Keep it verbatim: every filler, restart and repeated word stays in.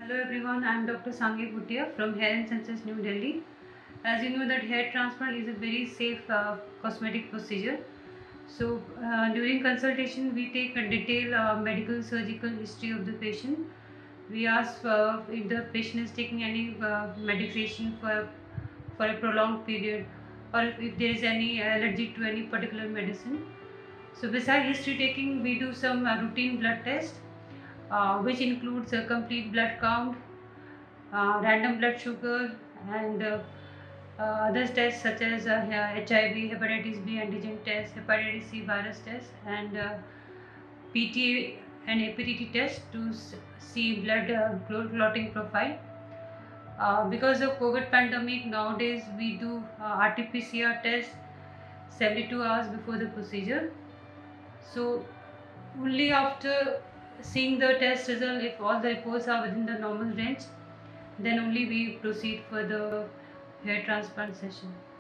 Hello everyone, I am Doctor Sangi Bhutia from Hair and Senses, New Delhi. As you know that hair transplant is a very safe uh, cosmetic procedure. So uh, during consultation we take a detailed uh, medical surgical history of the patient. We ask uh, if the patient is taking any uh, medication for, for a prolonged period, or if, if there is any allergy to any particular medicine. So beside history taking, we do some uh, routine blood tests, uh, which includes a complete blood count, uh, random blood sugar, and uh, uh, other tests such as uh, H I V, hepatitis B antigen test, hepatitis C virus test, and uh, P T A and A P T T test to see blood uh, clotting profile. Uh, because of COVID pandemic, nowadays we do uh, R T P C R test seventy-two hours before the procedure. So only after seeing the test result, if all the reports are within the normal range, then only we proceed for the hair transplant session.